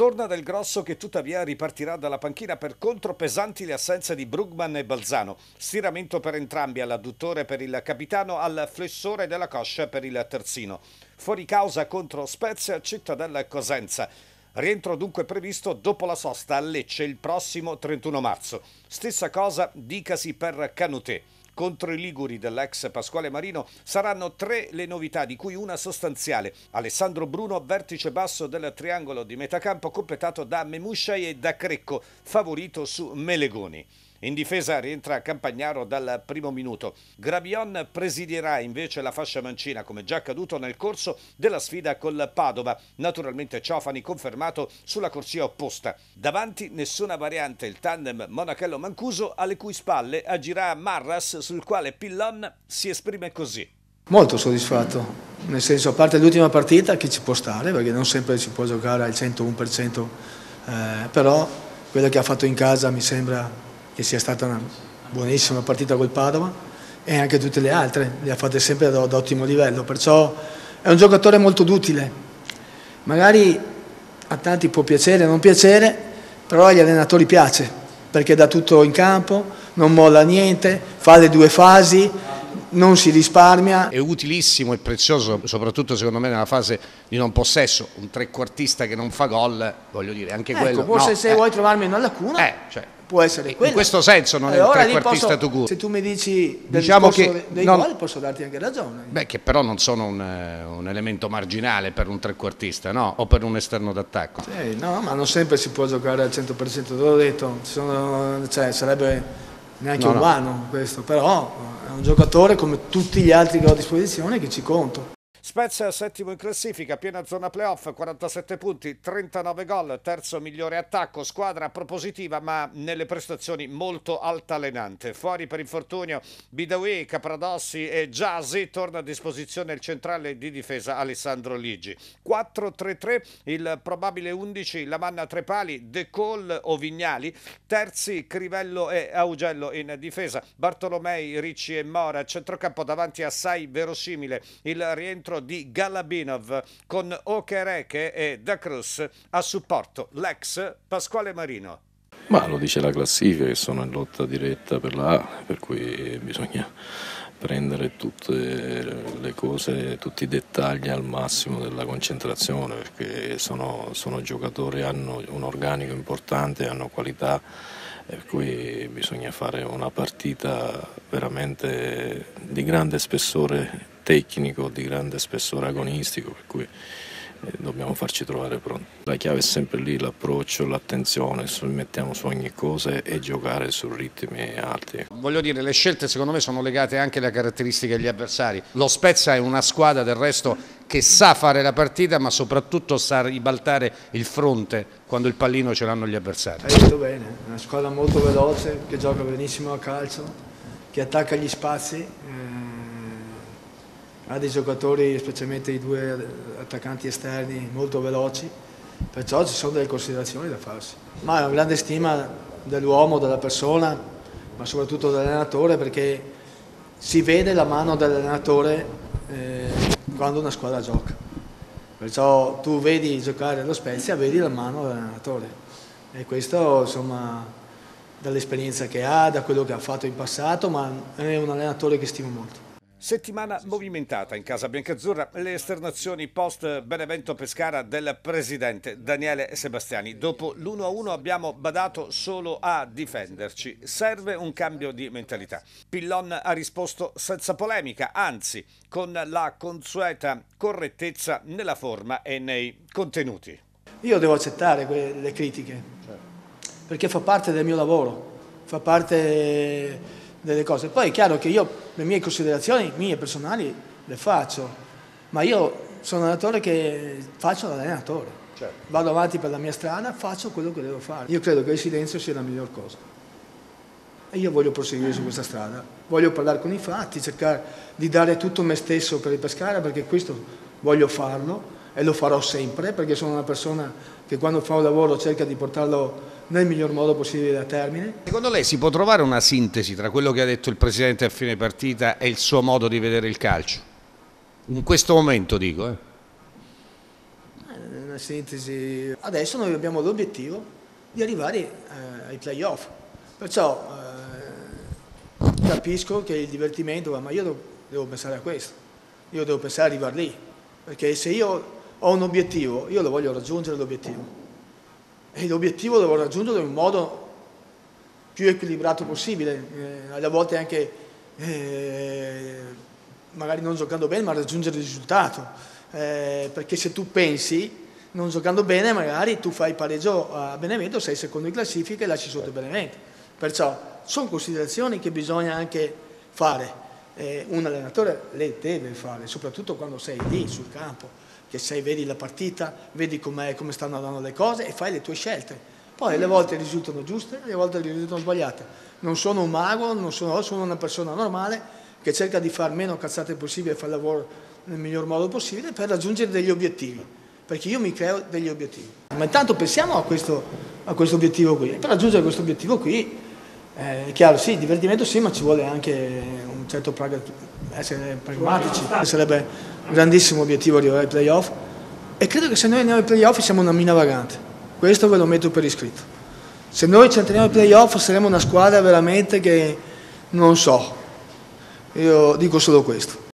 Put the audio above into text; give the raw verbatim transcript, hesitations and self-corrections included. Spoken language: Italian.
Torna Del Grosso che tuttavia ripartirà dalla panchina per contro, pesanti le assenze di Brugman e Balzano. Stiramento per entrambi, all'adduttore per il capitano, al flessore della coscia per il terzino. Fuori causa contro Spezia, Cittadella e Cosenza. Rientro dunque previsto dopo la sosta a Lecce il prossimo trentuno marzo. Stessa cosa dicasi per Canutè. Contro i liguri dell'ex Pasquale Marino saranno tre le novità, di cui una sostanziale. Alessandro Bruno, vertice basso del triangolo di metacampo, completato da Memusciai e da Crecco, favorito su Melegoni. In difesa rientra Campagnaro dal primo minuto. Gravion presidierà invece la fascia mancina, come già accaduto nel corso della sfida col Padova. Naturalmente Ciofani confermato sulla corsia opposta. Davanti nessuna variante, il tandem Monachello-Mancuso, alle cui spalle agirà Marras, sul quale Pillon si esprime così. Molto soddisfatto, nel senso, a parte l'ultima partita che ci può stare, perché non sempre si può giocare al centouno per cento, eh, però quello che ha fatto in casa mi sembra che sia stata una buonissima partita col Padova, e anche tutte le altre le ha fatte sempre ad, ad ottimo livello, perciò è un giocatore molto duttile. Magari a tanti può piacere o non piacere, però agli allenatori piace, perché dà tutto in campo, non molla niente, fa le due fasi, non si risparmia. È utilissimo e prezioso, soprattutto secondo me nella fase di non possesso. Un trequartista che non fa gol, voglio dire, anche ecco, quello. Forse no, se eh. vuoi trovarmi una lacuna, eh, cioè, può essere quello. In questo senso non allora, è un trequartista posso, to go. Se tu mi dici del diciamo discorso che dei non, gol, posso darti anche ragione. Beh, che però non sono un, un elemento marginale per un trequartista, no? O per un esterno d'attacco. Sì, no, ma non sempre si può giocare al cento per cento, te l'ho detto, sono, cioè, sarebbe neanche no, umano no. questo, però è un giocatore come tutti gli altri che ho a disposizione che ci conto. Spezia settimo in classifica, piena zona playoff, quarantasette punti, trentanove gol, terzo migliore attacco, squadra propositiva ma nelle prestazioni molto altalenante. Fuori per infortunio Bidawi, Capradossi e Giasi, torna a disposizione il centrale di difesa Alessandro Ligi. quattro tre tre, il probabile undici, la manna tre pali, De Col o Vignali, terzi Crivello e Augello in difesa, Bartolomei, Ricci e Mora, centrocampo davanti assai verosimile il rientro di Galabinov con Okereke e Da Cruz a supporto l'ex Pasquale Marino. Ma lo dice la classifica che sono in lotta diretta per la A, per cui bisogna prendere tutte le cose, tutti i dettagli al massimo della concentrazione, perché sono, sono giocatori, hanno un organico importante, hanno qualità, per cui bisogna fare una partita veramente di grande spessore tecnico, di grande spessore agonistico, per cui eh, dobbiamo farci trovare pronti. La chiave è sempre lì, l'approccio, l'attenzione, mettiamo su ogni cosa e giocare su ritmi alti. Voglio dire, le scelte secondo me sono legate anche alle caratteristiche degli avversari. Lo Spezia è una squadra del resto che sa fare la partita, ma soprattutto sa ribaltare il fronte quando il pallino ce l'hanno gli avversari. Hai detto bene, una squadra molto veloce, che gioca benissimo a calcio, che attacca gli spazi, eh, ha dei giocatori, specialmente i due attaccanti esterni, molto veloci, perciò ci sono delle considerazioni da farsi. Ma è una grande stima dell'uomo, della persona, ma soprattutto dell'allenatore, perché si vede la mano dell'allenatore eh, quando una squadra gioca. Perciò tu vedi giocare lo Spezia, vedi la mano dell'allenatore. E questo, insomma, dall'esperienza che ha, da quello che ha fatto in passato, ma è un allenatore che stimo molto. Settimana movimentata in casa biancazzurra, le esternazioni post Benevento Pescara del presidente Daniele Sebastiani. Dopo l'uno a uno abbiamo badato solo a difenderci, serve un cambio di mentalità. Pillon ha risposto senza polemica, anzi con la consueta correttezza nella forma e nei contenuti. Io devo accettare le critiche, perché fa parte del mio lavoro, fa parte delle cose. Poi è chiaro che io le mie considerazioni mie personali le faccio, ma io sono un allenatore che faccio l'allenatore, certo. Vado avanti per la mia strada, faccio quello che devo fare. Io credo che il silenzio sia la miglior cosa e io voglio proseguire su questa strada, voglio parlare con i fatti, cercare di dare tutto me stesso per il Pescara, perché questo voglio farlo e lo farò sempre, perché sono una persona che quando fa un lavoro cerca di portarlo nel miglior modo possibile a termine. Secondo lei si può trovare una sintesi tra quello che ha detto il presidente a fine partita e il suo modo di vedere il calcio? In questo momento dico. Eh. una sintesi. Adesso noi abbiamo l'obiettivo di arrivare eh, ai playoff, perciò eh, capisco che il divertimento, ma io devo, devo pensare a questo, io devo pensare ad arrivare lì, perché se io ho un obiettivo, io lo voglio raggiungere l'obiettivo, e l'obiettivo lo devo raggiungere in un modo più equilibrato possibile, eh, alle volte anche eh, magari non giocando bene, ma raggiungere il risultato, eh, perché se tu pensi non giocando bene magari tu fai pareggio a Benevento, sei secondo in classifica e lasci sotto Benevento, perciò sono considerazioni che bisogna anche fare, eh, un allenatore le deve fare, soprattutto quando sei lì sul campo, che sei, vedi la partita, vedi come stanno andando le cose e fai le tue scelte. Poi alle volte risultano giuste, alle volte risultano sbagliate. Non sono un mago, non sono, sono una persona normale che cerca di far meno cazzate possibile e fare il lavoro nel miglior modo possibile per raggiungere degli obiettivi, perché io mi creo degli obiettivi. Ma intanto pensiamo a questo, a questo obiettivo qui. Per raggiungere questo obiettivo qui, eh, è chiaro, sì, divertimento sì, ma ci vuole anche un certo essere pragmatici. Sarebbe un grandissimo obiettivo arrivare ai playoff e credo che se noi andiamo ai playoff siamo una mina vagante. Questo ve lo metto per iscritto. Se noi ci entriamo ai playoff saremo una squadra veramente che non so, io dico solo questo.